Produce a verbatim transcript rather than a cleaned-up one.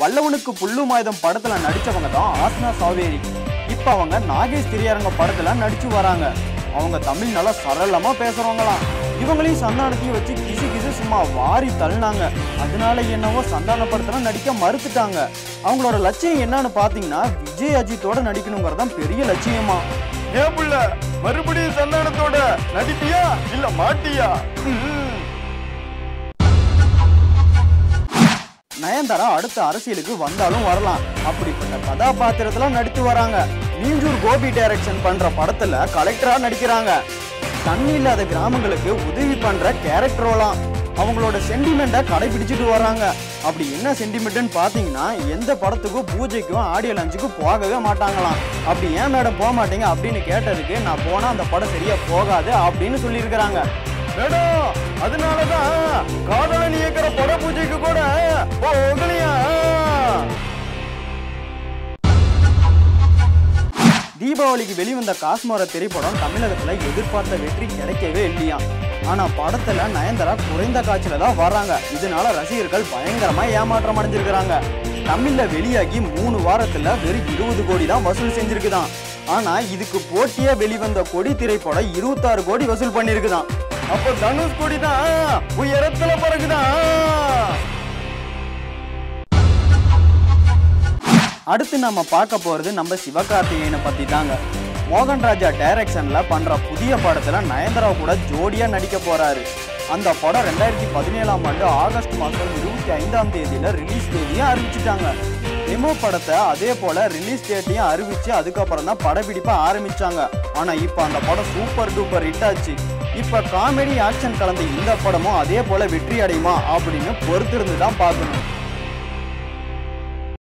வல்லவனுக்கு புல்லு மாயுதம் படத்துல நடிச்சவங்க தான் ஆஸ்னா சாவேரி. இப்ப அவங்க நாகேஷ் திரையரங்க படத்துல நடிச்சு வராங்க. அவங்க தமிழ் நல்லா சரளமா பேசுறவங்களாம். இவங்களையும் சந்தானத்தையும் வச்சு கிசு கிசு சும்மா வாரி தள்ளினாங்க. அதனால என்னவோ சந்தான படத்துல நடிக்க மறுத்துட்டாங்க. அவங்களோட லட்சியம் என்னன்னு பாத்தீங்கன்னா விஜய் அஜித்தோட நடிக்கணுங்கிறதான் பெரிய லட்சியமா. ஏன் புள்ள மறுபடியும் சந்தானத்தோட நடிப்பியா இல்ல மாட்டியா? நயன்தாரா அடுத்த அரசியலுக்கு வந்தாலும் வரலாம். அப்படிப்பட்ட கதாபாத்திரத்துல நடித்து வராங்க. மீஞ்சூர் கோபி டைரக்ஷன் பண்ற படத்துல கலெக்டரா நடிக்கிறாங்க. தண்ணி இல்லாத கிராமங்களுக்கு உதவி பண்ற கேரக்டரோலாம். அவங்களோட சென்டிமெண்ட்டை கடைபிடிச்சிட்டு வராங்க. அப்படி என்ன சென்டிமெண்ட்னு பாத்தீங்கன்னா எந்த படத்துக்கும் பூஜைக்கும் ஆடியோ லஞ்சுக்கும் போகவே மாட்டாங்களாம். அப்படி ஏன் மேடம் போக மாட்டீங்க அப்படின்னு கேட்டதுக்கு நான் போனா அந்த படம் சரியா போகாது அப்படின்னு சொல்லியிருக்கிறாங்க. மேடம் அதனாலதான் காதலன் இயக்கிற பட பூஜைக்கு கூட போகலையா? தீபாவளிக்கு வெளிவந்த காஸ்மோரா திரைப்படம் தமிழகத்துல எதிர்பார்த்த வெற்றி கிடைக்கவே இல்லையா. ஆனா படத்துல நயன்தாரா குறைந்த காட்சியில தான் வர்றாங்க. இதனால ரசிகர்கள் பயங்கரமா ஏமாற்றம் அடைஞ்சிருக்கிறாங்க. தமிழ்ல வெளியாகி மூணு வாரத்துல வெறும் இருபது கோடி தான் வசூல் செஞ்சிருக்குதான். ஆனா இதுக்கு போட்டியா வெளிவந்த கொடி திரைப்படம் இருபத்தாறு கோடி வசூல் பண்ணிருக்குதான். அப்போ தனுஷ் கொடி தான் உயரத்துல பறக்குதான். அடுத்து நம்ம பார்க்க போறது நம்ம சிவகார்த்திகேயனை பத்தி தாங்க. மோகன் ராஜா டைரக்ஷன்ல பண்ற புதிய படத்துல நயன்தாரா கூட ஜோடியா நடிக்க போறாரு. அந்த படம் ரெண்டாயிரத்தி பதினேழாம் ஆண்டு ஆகஸ்ட் மாசம் இருபத்தி ஐந்தாம் தேதியில ரிலீஸ் தேதியும் அறிவிச்சுட்டாங்க. டெமோ படத்தை அதே போல ரிலீஸ் டேட்டையும் அறிவிச்சு அதுக்கப்புறம் தான் படப்பிடிப்ப ஆரம்பிச்சாங்க. ஆனா இப்ப அந்த படம் சூப்பர் டூப்பர் ஹிட் ஆச்சு. இப்ப காமெடி ஆக்ஷன் கலந்த இந்த படமும் அதே போல வெற்றி அடையுமா அப்படின்னு பொறுத்திருந்து தான் பார்க்கணும்.